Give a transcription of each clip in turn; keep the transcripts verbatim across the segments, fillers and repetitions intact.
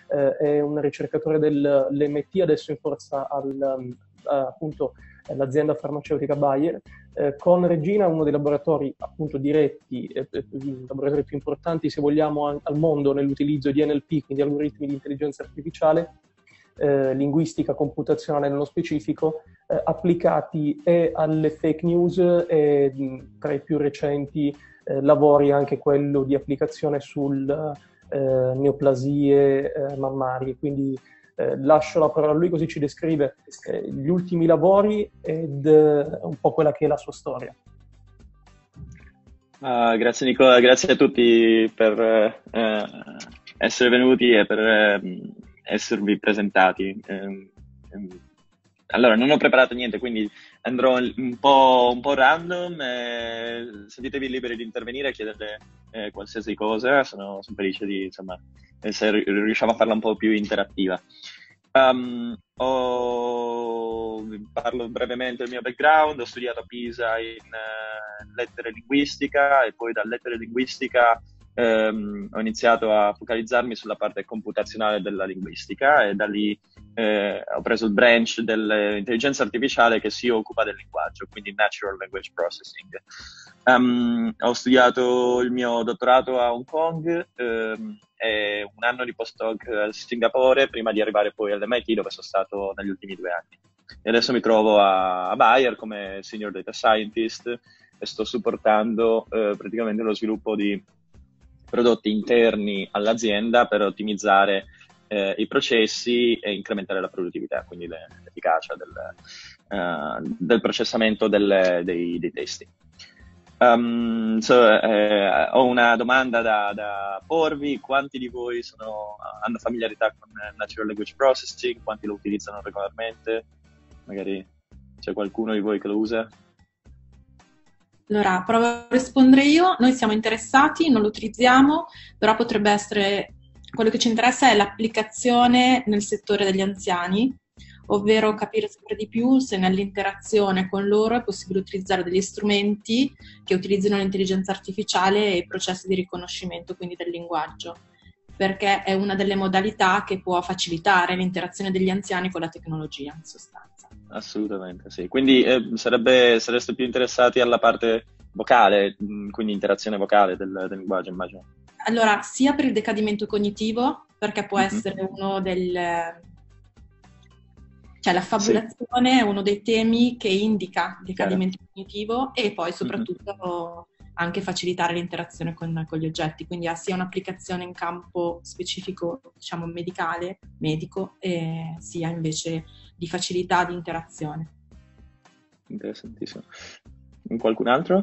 eh, è un ricercatore dell'M T, adesso in forza al, um, appunto l'azienda farmaceutica Bayer. Eh, con Regina, uno dei laboratori appunto diretti, eh, i laboratori più importanti se vogliamo al, al mondo nell'utilizzo di N L P, quindi algoritmi di intelligenza artificiale, eh, linguistica computazionale nello specifico, eh, applicati e alle fake news e mh, tra i più recenti eh, lavori anche quello di applicazione sul eh, neoplasie eh, mammarie. Quindi Eh, lascio la parola a lui, così ci descrive eh, gli ultimi lavori ed eh, un po' quella che è la sua storia. Uh, grazie Nicola, grazie a tutti per eh, essere venuti e per eh, esservi presentati. Eh, allora, non ho preparato niente, quindi andrò un po', un po' random. Eh, sentitevi liberi di intervenire e chiedere eh, qualsiasi cosa. Sono, sono felice di, insomma, se riusciamo a farla un po' più interattiva. Um, ho, parlo brevemente del mio background. Ho studiato a Pisa in uh, lettere linguistica e poi da lettere linguistica um, ho iniziato a focalizzarmi sulla parte computazionale della linguistica e da lì eh, ho preso il branch dell'intelligenza artificiale che si occupa del linguaggio, quindi Natural Language Processing. Um, ho studiato il mio dottorato a Hong Kong um, e un anno di postdoc a Singapore prima di arrivare poi all'M I T, dove sono stato negli ultimi due anni. E adesso mi trovo a, a Bayer come Senior Data Scientist e sto supportando eh, praticamente lo sviluppo di prodotti interni all'azienda per ottimizzare eh, i processi e incrementare la produttività, quindi le, l'efficacia del, uh, del processamento delle, dei, dei testi. Um, so, eh, ho una domanda da, da porvi: quanti di voi sono, hanno familiarità con Natural Language Processing? Quanti lo utilizzano regolarmente? Magari c'è qualcuno di voi che lo usa? Allora, provo a rispondere io. Noi siamo interessati, non lo utilizziamo, però potrebbe essere, quello che ci interessa è l'applicazione nel settore degli anziani, ovvero capire sempre di più se nell'interazione con loro è possibile utilizzare degli strumenti che utilizzino l'intelligenza artificiale e i processi di riconoscimento, quindi del linguaggio, perché è una delle modalità che può facilitare l'interazione degli anziani con la tecnologia, in sostanza. Assolutamente, sì. Quindi eh, sarebbe, sareste più interessati alla parte vocale, quindi interazione vocale del, del linguaggio, immagino. Allora, sia per il decadimento cognitivo, perché può mm-hmm. essere uno del... cioè la fabulazione sì. è uno dei temi che indica il decadimento Chiaro. cognitivo, e poi soprattutto mm-hmm. anche facilitare l'interazione con, con gli oggetti, quindi ha sia un'applicazione in campo specifico, diciamo medicale, medico, e sia invece di facilità di interazione. Interessantissimo. Qualcun altro?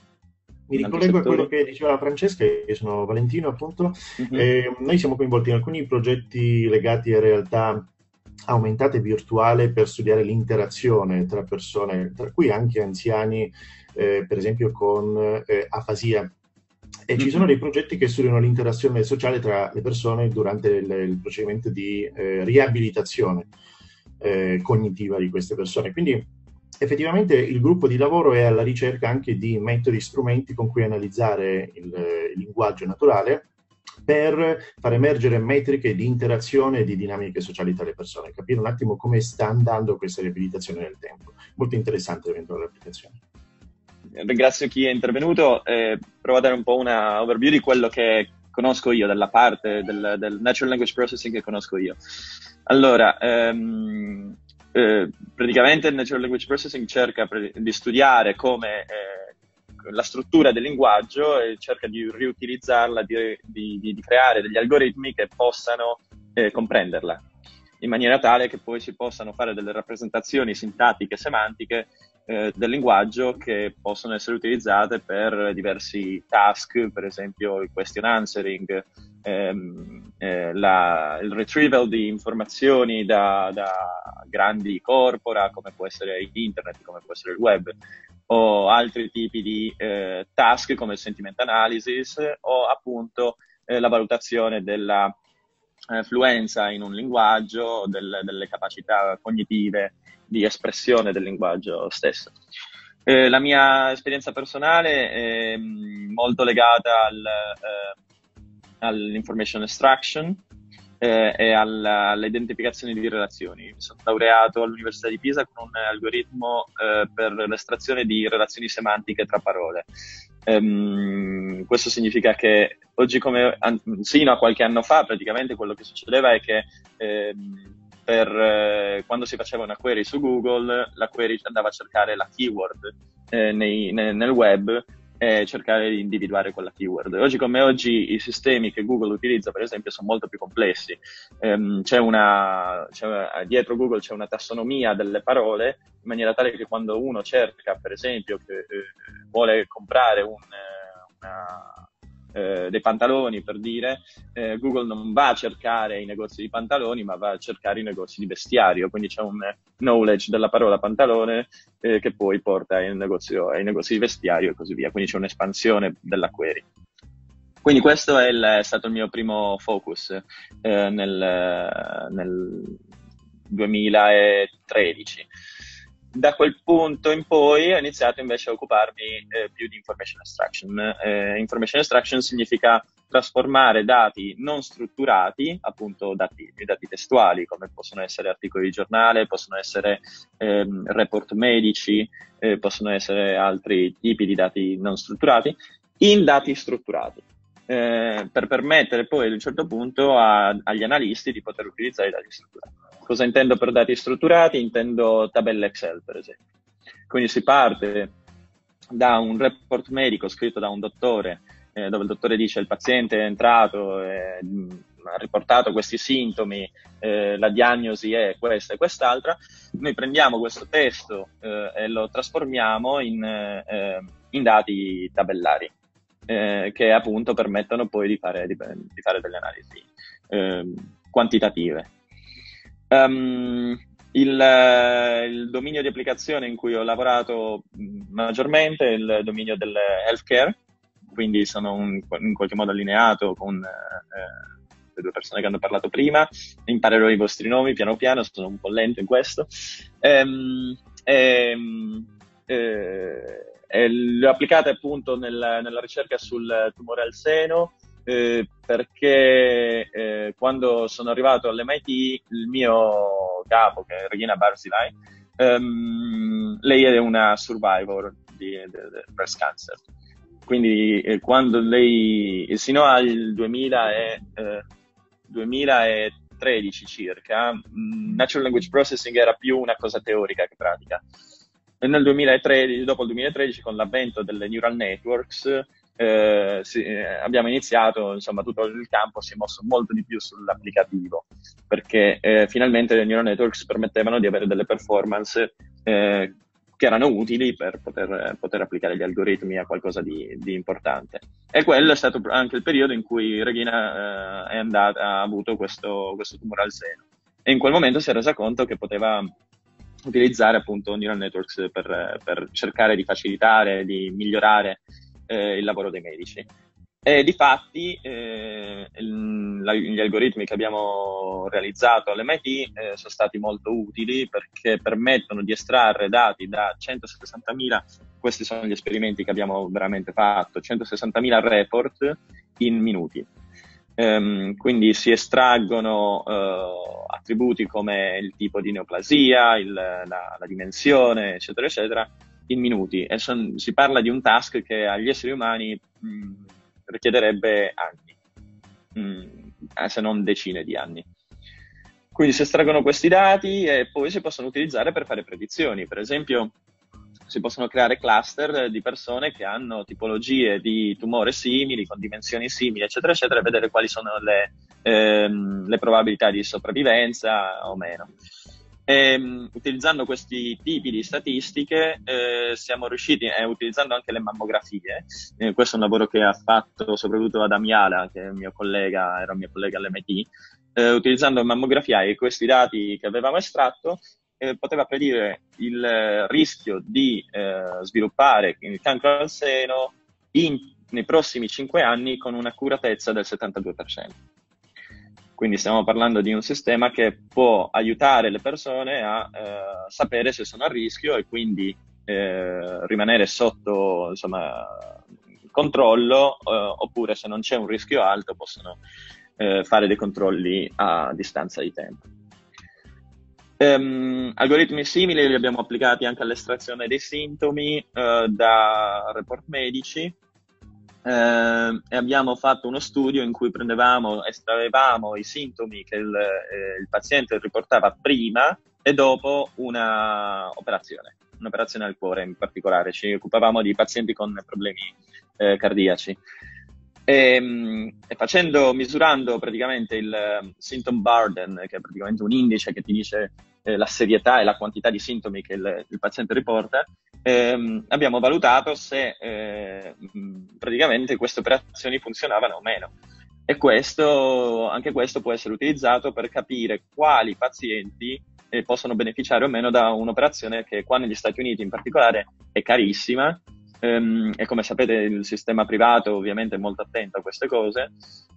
Mi ricollego a quello che diceva Francesca, io sono Valentino appunto. Mm-hmm. Eh, noi siamo coinvolti in alcuni progetti legati a realtà aumentata e virtuale per studiare l'interazione tra persone, tra cui anche anziani, eh, per esempio con eh, afasia. E mm-hmm. ci sono dei progetti che studiano l'interazione sociale tra le persone durante il, il procedimento di eh, riabilitazione eh, cognitiva di queste persone. Quindi effettivamente il gruppo di lavoro è alla ricerca anche di metodi, strumenti con cui analizzare il, il linguaggio naturale per far emergere metriche di interazione e di dinamiche sociali tra le persone, capire un attimo come sta andando questa riabilitazione nel tempo. Molto interessante l'eventuale applicazione. Ringrazio chi è intervenuto, eh, provo a dare un po' una overview di quello che conosco io, della parte del, del Natural Language Processing che conosco io. Allora, ehm, eh, praticamente il Natural Language Processing cerca pre- di studiare come eh, la struttura del linguaggio e cerca di riutilizzarla, di, di, di creare degli algoritmi che possano eh, comprenderla, in maniera tale che poi si possano fare delle rappresentazioni sintattiche e semantiche eh, del linguaggio che possono essere utilizzate per diversi task, per esempio il question answering, ehm, eh, la, il retrieval di informazioni da, da grandi corpora, come può essere internet, come può essere il web, o altri tipi di eh, task come il sentiment analysis o appunto eh, la valutazione della eh, fluenza in un linguaggio, del, delle capacità cognitive di espressione del linguaggio stesso. Eh, la mia esperienza personale è molto legata al, eh, all'information extraction, eh, e alla, all'identificazione di relazioni. Mi sono laureato all'Università di Pisa con un algoritmo eh, per l'estrazione di relazioni semantiche tra parole. Um, questo significa che oggi, come an- sino a qualche anno fa, praticamente quello che succedeva è che ehm, per, eh, quando si faceva una query su Google, la query andava a cercare la keyword eh, nei, ne, nel web e cercare di individuare quella keyword. Oggi come oggi i sistemi che Google utilizza, per esempio, sono molto più complessi. Um, c'è una, c'è, dietro Google c'è una tassonomia delle parole, in maniera tale che quando uno cerca, per esempio, che eh, vuole comprare un, una, eh, dei pantaloni, per dire, eh, Google non va a cercare i negozi di pantaloni, ma va a cercare i negozi di vestiario, quindi c'è un knowledge della parola pantalone eh, che poi porta ai negozi, ai negozi di vestiario e così via, quindi c'è un'espansione della query. Quindi questo è, il, è stato il mio primo focus eh, nel, nel duemilatredici. Da quel punto in poi ho iniziato invece a occuparmi eh, più di information extraction. Eh, information extraction significa trasformare dati non strutturati, appunto dati, dati testuali, come possono essere articoli di giornale, possono essere ehm, report medici, eh, possono essere altri tipi di dati non strutturati, in dati strutturati. Eh, per permettere poi ad un certo punto a, agli analisti di poter utilizzare i dati strutturati. Cosa intendo per dati strutturati? Intendo tabelle Excel, per esempio. Quindi si parte da un report medico scritto da un dottore, eh, dove il dottore dice il paziente è entrato, eh, ha riportato questi sintomi, eh, la diagnosi è questa e quest'altra. Noi prendiamo questo testo eh, e lo trasformiamo in, eh, in dati tabellari. Eh, che appunto permettono poi di fare, di, di fare delle analisi eh, quantitative. Um, il, il dominio di applicazione in cui ho lavorato maggiormente è il dominio del healthcare, quindi sono un, in qualche modo allineato con eh, le due persone che hanno parlato prima. Imparerò i vostri nomi piano piano, sono un po' lento in questo. Um, um, eh, E le ho applicate appunto nel, nella ricerca sul tumore al seno eh, perché eh, quando sono arrivato all'M I T il mio capo, che è Regina Barzilai, ehm, lei è una survivor di, di, di breast cancer. Quindi eh, quando lei, sino al duemila e, eh, duemilatredici circa, mh, Natural Language Processing era più una cosa teorica che pratica. E nel duemilatredici, dopo il duemilatredici, con l'avvento delle neural networks, eh, si, eh, abbiamo iniziato, insomma, tutto il campo si è mosso molto di più sull'applicativo, perché eh, finalmente le neural networks permettevano di avere delle performance eh, che erano utili per poter, poter applicare gli algoritmi a qualcosa di, di importante. E quello è stato anche il periodo in cui Regina eh, è andata, ha avuto questo, questo tumore al seno. E in quel momento si è resa conto che poteva utilizzare appunto neural networks per, per cercare di facilitare, di migliorare eh, il lavoro dei medici. E difatti eh, il, la, gli algoritmi che abbiamo realizzato all'M I T eh, sono stati molto utili perché permettono di estrarre dati da centosessantamila, questi sono gli esperimenti che abbiamo veramente fatto, centosessantamila report in minuti. Um, quindi si estraggono uh, attributi come il tipo di neoplasia, il, la, la dimensione, eccetera, eccetera, in minuti. E son, si parla di un task che agli esseri umani mh, richiederebbe anni, mh, se non decine di anni. Quindi si estraggono questi dati e poi si possono utilizzare per fare predizioni. Per esempio, si possono creare cluster di persone che hanno tipologie di tumore simili, con dimensioni simili, eccetera, eccetera, e vedere quali sono le, ehm, le probabilità di sopravvivenza o meno. E, utilizzando questi tipi di statistiche eh, siamo riusciti, e eh, utilizzando anche le mammografie, eh, questo è un lavoro che ha fatto soprattutto Adam Yala, che è il mio collega, era un mio collega all'M I T, eh, utilizzando mammografia e questi dati che avevamo estratto, Eh, poteva predire il eh, rischio di eh, sviluppare il cancro al seno in, nei prossimi cinque anni con un'accuratezza del settantadue per cento. Quindi stiamo parlando di un sistema che può aiutare le persone a eh, sapere se sono a rischio e quindi eh, rimanere sotto, insomma, controllo, eh, oppure se non c'è un rischio alto possono eh, fare dei controlli a distanza di tempo. Um, algoritmi simili li abbiamo applicati anche all'estrazione dei sintomi uh, da report medici uh, e abbiamo fatto uno studio in cui prendevamo, estraevamo i sintomi che il, eh, il paziente riportava prima e dopo una operazione, un'operazione al cuore in particolare. Ci occupavamo di pazienti con problemi eh, cardiaci. E, e facendo, misurando praticamente il uh, symptom burden, che è praticamente un indice che ti dice eh, la serietà e la quantità di sintomi che il, il paziente riporta, ehm, abbiamo valutato se eh, praticamente queste operazioni funzionavano o meno. E questo, anche questo può essere utilizzato per capire quali pazienti eh, possono beneficiare o meno da un'operazione che qua negli Stati Uniti in particolare è carissima. Um, e come sapete il sistema privato ovviamente è molto attento a queste cose,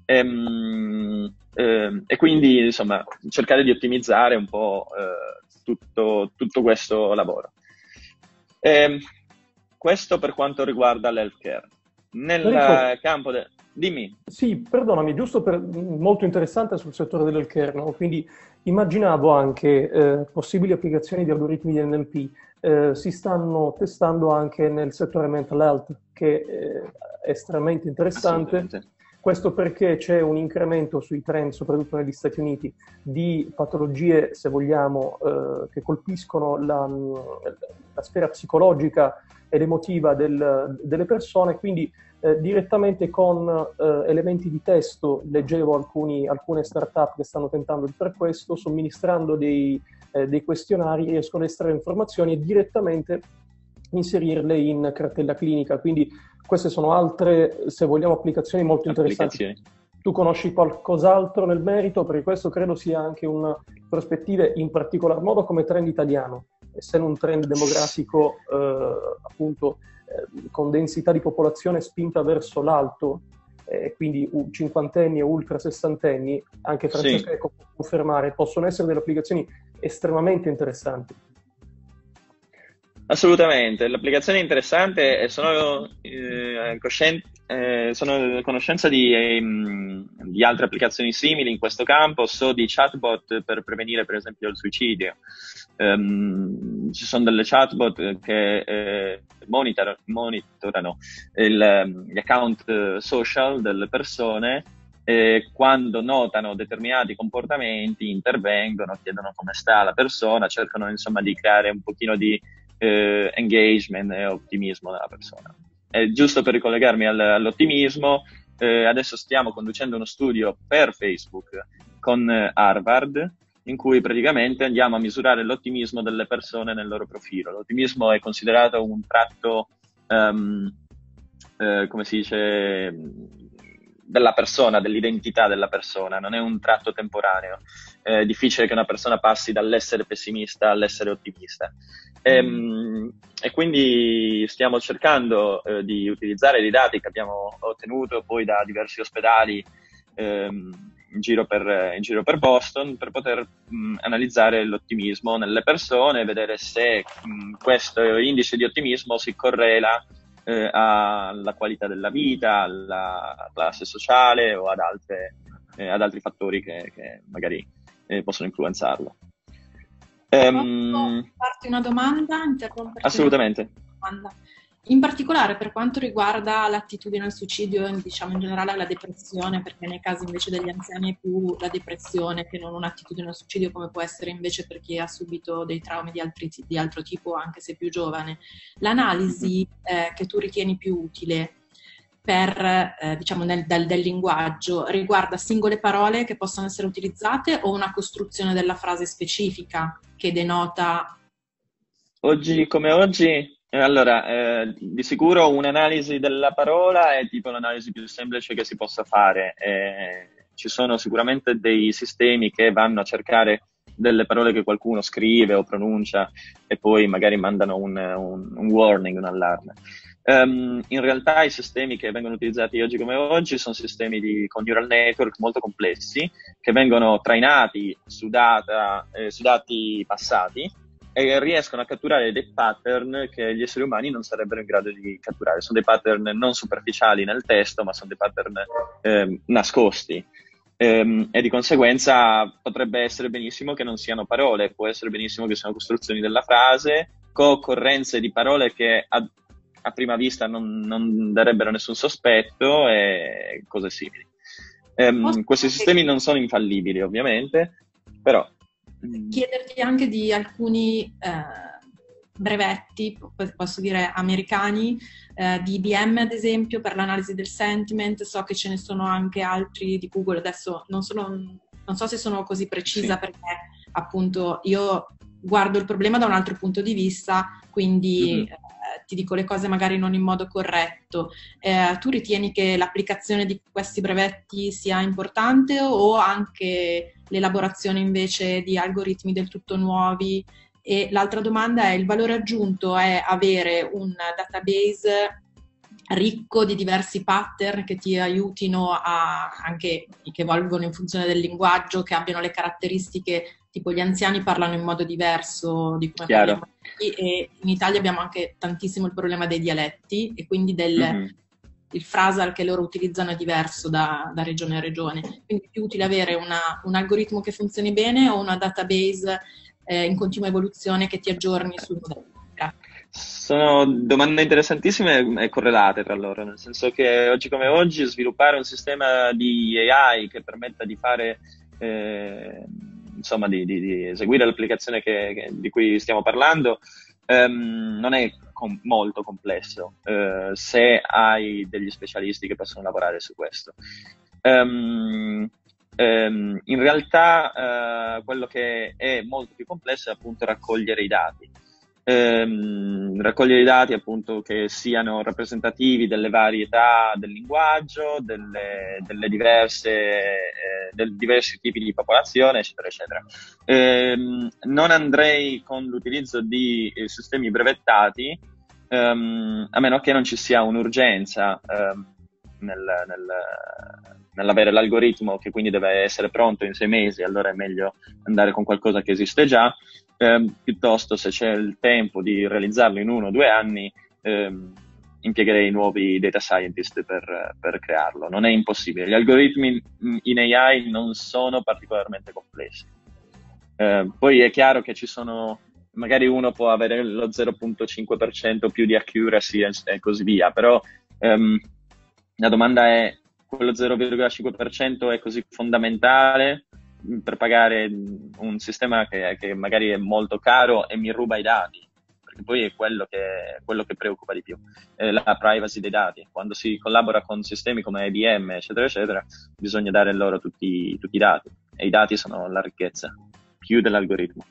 um, um, e quindi insomma cercare di ottimizzare un po' uh, tutto, tutto questo lavoro. Um, questo per quanto riguarda l'healthcare. Nel Enrico, campo del... Dimmi. Sì, perdonami, giusto per molto interessante sul settore dell'healthcare, no? Quindi immaginavo anche eh, possibili applicazioni di algoritmi di N L P. Eh, si stanno testando anche nel settore mental health, che eh, è estremamente interessante. Questo perché c'è un incremento sui trend, soprattutto negli Stati Uniti, di patologie, se vogliamo, eh, che colpiscono la, la sfera psicologica ed emotiva del, delle persone, quindi eh, direttamente con eh, elementi di testo, leggevo alcuni, alcune start-up che stanno tentando di fare questo, somministrando dei, eh, dei questionari, riescono a estrarre informazioni e direttamente inserirle in cartella clinica, quindi queste sono altre, se vogliamo, applicazioni molto interessanti. Tu conosci qualcos'altro nel merito? Perché questo credo sia anche una prospettiva, in particolar modo come trend italiano, essendo un trend demografico eh, appunto eh, con densità di popolazione spinta verso l'alto, eh, quindi cinquantenni o ultra sessantenni, anche Francesca sì. Può confermare, possono essere delle applicazioni estremamente interessanti. Assolutamente, l'applicazione è interessante e sono, eh, cosciente, eh, sono a conoscenza di, eh, di altre applicazioni simili in questo campo. So di chatbot per prevenire per esempio il suicidio. Um, ci sono delle chatbot che eh, monitor, monitorano il, gli account social delle persone e quando notano determinati comportamenti intervengono, chiedono come sta la persona, cercano insomma di creare un pochino di Eh, engagement e ottimismo nella persona. E giusto per ricollegarmi al, all'ottimismo, eh, adesso stiamo conducendo uno studio per Facebook con eh, Harvard, in cui praticamente andiamo a misurare l'ottimismo delle persone nel loro profilo. L'ottimismo è considerato un tratto, um, eh, come si dice, della persona, dell'identità della persona, non è un tratto temporaneo. È difficile che una persona passi dall'essere pessimista all'essere ottimista. E, e quindi stiamo cercando eh, di utilizzare dei dati che abbiamo ottenuto poi da diversi ospedali ehm, in, giro per, in giro per Boston per poter mh, analizzare l'ottimismo nelle persone e vedere se mh, questo indice di ottimismo si correla eh, alla qualità della vita, alla classe sociale o ad, altre, eh, ad altri fattori che, che magari eh, possono influenzarlo. Posso farti una domanda? Interromperti Assolutamente. Una domanda. In particolare per quanto riguarda l'attitudine al suicidio, diciamo in generale alla depressione, perché nei casi invece degli anziani è più la depressione che non un'attitudine al suicidio, come può essere invece per chi ha subito dei traumi di, altri, di altro tipo, anche se più giovane. L'analisi eh, che tu ritieni più utile per, eh, diciamo, nel, del, del linguaggio riguarda singole parole che possono essere utilizzate o una costruzione della frase specifica che denota... Oggi come oggi, allora, eh, di sicuro un'analisi della parola è tipo l'analisi più semplice che si possa fare. Eh, ci sono sicuramente dei sistemi che vanno a cercare delle parole che qualcuno scrive o pronuncia e poi magari mandano un, un, un warning, un allarme. Um, in realtà i sistemi che vengono utilizzati oggi come oggi sono sistemi di, con neural network molto complessi che vengono trainati su, data, eh, su dati passati e riescono a catturare dei pattern che gli esseri umani non sarebbero in grado di catturare. Sono dei pattern non superficiali nel testo, ma sono dei pattern eh, nascosti. ehm, e di conseguenza potrebbe essere benissimo che non siano parole, può essere benissimo che siano costruzioni della frase, co-occorrenze di parole che a, a prima vista non, non darebbero nessun sospetto e cose simili. Ehm, questi sistemi non sono infallibili, ovviamente, però... Chiederti anche di alcuni eh, brevetti, posso dire americani, eh, di I B M ad esempio per l'analisi del sentiment. So che ce ne sono anche altri di Google, adesso non, sono, non so se sono così precisa, sì, perché appunto io guardo il problema da un altro punto di vista, quindi mm-hmm. eh, ti dico le cose magari non in modo corretto. Eh, tu ritieni che l'applicazione di questi brevetti sia importante, o anche l'elaborazione invece di algoritmi del tutto nuovi? E l'altra domanda è: il valore aggiunto è avere un database ricco di diversi pattern che ti aiutino a, anche che evolvono in funzione del linguaggio, che abbiano le caratteristiche, tipo gli anziani parlano in modo diverso di come Chiaro. parliamo noi, e in Italia abbiamo anche tantissimo il problema dei dialetti, e quindi del, mm-hmm. il phrasal che loro utilizzano è diverso da, da regione a regione, quindi è più utile avere una, un algoritmo che funzioni bene o una database eh, in continua evoluzione che ti aggiorni sul modello? Sono domande interessantissime e correlate tra loro, nel senso che oggi come oggi sviluppare un sistema di A I che permetta di fare, eh, insomma, di, di, di eseguire l'applicazione che, che, di cui stiamo parlando, ehm, non è com- molto complesso, eh, se hai degli specialisti che possono lavorare su questo. Um, um, in realtà uh, quello che è molto più complesso è appunto raccogliere i dati. Ehm, raccogliere i dati appunto che siano rappresentativi delle varietà del linguaggio, delle, delle diverse, eh, del diversi tipi di popolazione, eccetera, eccetera. Ehm, non andrei con l'utilizzo di eh, sistemi brevettati, ehm, a meno che non ci sia un'urgenza ehm, nel, nel, nell'avere l'algoritmo, che quindi deve essere pronto in sei mesi. Allora è meglio andare con qualcosa che esiste già. Eh, piuttosto, se c'è il tempo di realizzarlo in uno o due anni, ehm, impiegherei nuovi data scientist per, per crearlo. Non è impossibile. Gli algoritmi in A I non sono particolarmente complessi. Eh, poi è chiaro che ci sono, magari uno può avere lo zero virgola cinque per cento più di accuracy e, e così via, però ehm, la domanda è: quello zero virgola cinque per cento è così fondamentale per pagare un sistema che, che magari è molto caro e mi ruba i dati? Perché poi è quello che, quello che preoccupa di più, eh, la privacy dei dati. Quando si collabora con sistemi come I B M, eccetera, eccetera, bisogna dare loro tutti, tutti i dati, e i dati sono la ricchezza, più dell'algoritmo.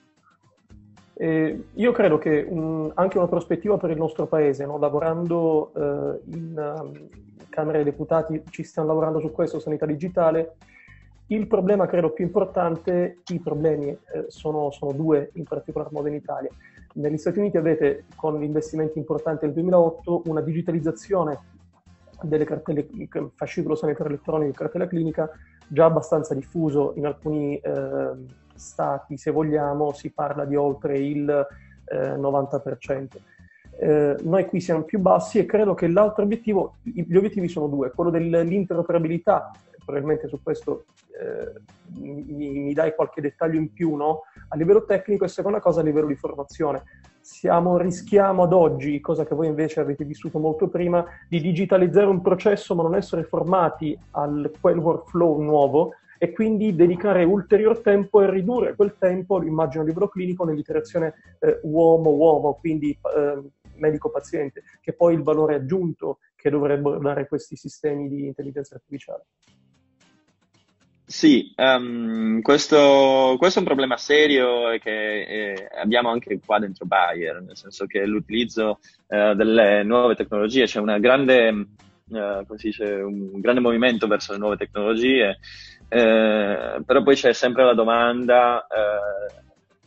Eh, io credo che um, anche una prospettiva per il nostro paese, no? Lavorando eh, in um, Camera dei Deputati, ci stiamo lavorando su questo, sanità digitale. Il problema credo più importante, i problemi eh, sono, sono due in particolar modo in Italia. Negli Stati Uniti avete, con gli investimenti importanti del duemilaotto, una digitalizzazione delle cartelle, fascicolo sanitario elettronico e cartella clinica già abbastanza diffuso. In alcuni eh, stati, se vogliamo, si parla di oltre il eh, novanta per cento. Eh, noi qui siamo più bassi, e credo che l'altro obiettivo, gli obiettivi sono due: quello dell'interoperabilità. Probabilmente su questo eh, mi, mi dai qualche dettaglio in più, no? A livello tecnico, e seconda cosa a livello di formazione. Siamo, rischiamo ad oggi, cosa che voi invece avete vissuto molto prima, di digitalizzare un processo ma non essere formati a quel workflow nuovo, e quindi dedicare ulterior tempo e ridurre quel tempo, immagino a livello clinico, nell'iterazione eh, uomo-uomo, quindi eh, medico-paziente, che poi il valore aggiunto che dovrebbero dare questi sistemi di intelligenza artificiale. Sì, um, questo, questo è un problema serio e che eh, abbiamo anche qua dentro Bayer, nel senso che l'utilizzo eh, delle nuove tecnologie, c'è una grande, eh, come si dice, un grande movimento verso le nuove tecnologie, eh, però poi c'è sempre la domanda eh,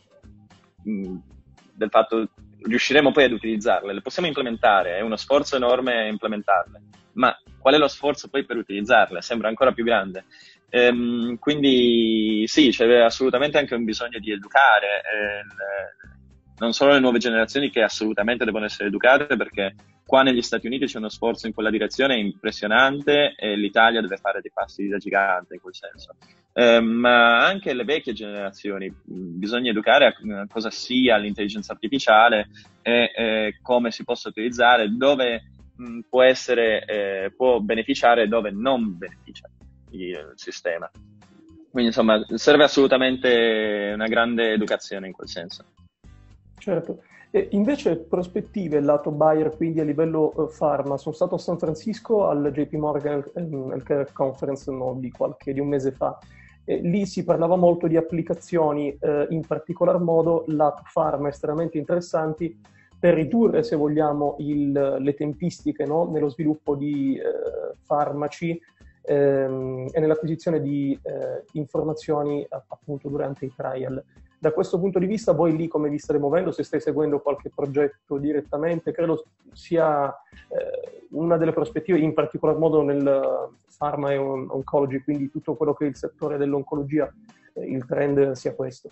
del fatto: riusciremo poi ad utilizzarle? Le possiamo implementare, è uno sforzo enorme implementarle, ma qual è lo sforzo poi per utilizzarle? Sembra ancora più grande. Ehm, quindi sì, c'è assolutamente anche un bisogno di educare eh, non solo le nuove generazioni che assolutamente devono essere educate, perché qua negli Stati Uniti c'è uno sforzo in quella direzione impressionante e l'Italia deve fare dei passi da gigante in quel senso. Eh, ma anche le vecchie generazioni, bisogna educare a cosa sia l'intelligenza artificiale e eh, come si possa utilizzare, dove mh, può essere, eh, può beneficiare e dove non beneficia il sistema. Quindi insomma serve assolutamente una grande educazione in quel senso. Certo. E invece prospettive lato Bayer, quindi a livello uh, pharma, sono stato a San Francisco al J P Morgan um, Healthcare Conference no, di qualche di un mese fa. E lì si parlava molto di applicazioni, eh, in particolar modo lato pharma, estremamente interessanti per ridurre, se vogliamo, il, le tempistiche no, nello sviluppo di eh, farmaci ehm, e nell'acquisizione di eh, informazioni appunto durante i trial. Da questo punto di vista, voi lì come vi state muovendo? Se stai seguendo qualche progetto direttamente, credo sia eh, una delle prospettive, in particolar modo nel pharma e on- oncology, quindi tutto quello che è il settore dell'oncologia, eh, il trend sia questo.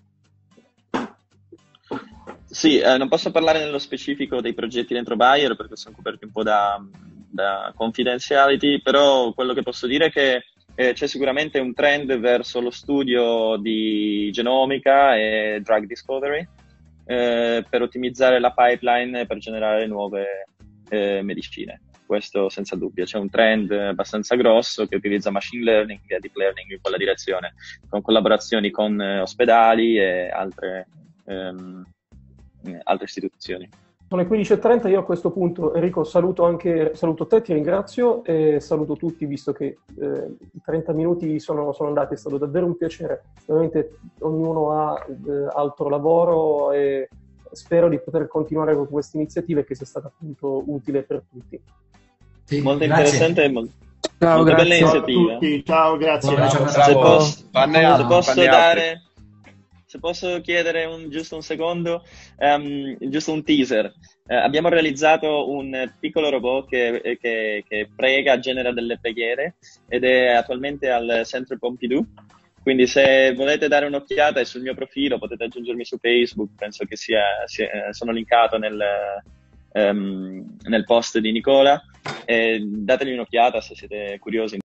Sì, eh, non posso parlare nello specifico dei progetti dentro Bayer perché sono coperti un po' da, da confidentiality, però quello che posso dire è che Eh, c'è sicuramente un trend verso lo studio di genomica e drug discovery eh, per ottimizzare la pipeline e per generare nuove eh, medicine. Questo senza dubbio. C'è un trend abbastanza grosso che utilizza machine learning e deep learning in quella direzione, con collaborazioni con eh, ospedali e altre, ehm, altre istituzioni. Sono le quindici e trenta, io a questo punto Enrico saluto anche saluto te, ti ringrazio e saluto tutti visto che eh, i trenta minuti sono, sono andati, è stato davvero un piacere, ovviamente ognuno ha eh, altro lavoro e spero di poter continuare con queste iniziative che sia stata appunto utile per tutti. Sì, molto grazie. Interessante e molto, ciao, molto grazie bella iniziativa. A tutti. Ciao, grazie. Ciao, ciao, bravo. Se posso, Fanne se altri, posso fanne dare... altri. Se posso chiedere un, giusto un secondo, um, giusto un teaser. Uh, abbiamo realizzato un piccolo robot che, che, che prega, genera delle preghiere ed è attualmente al Centre Pompidou. Quindi se volete dare un'occhiata è sul mio profilo, potete aggiungermi su Facebook, penso che sia, sia sono linkato nel, um, nel post di Nicola. E dategli un'occhiata se siete curiosi.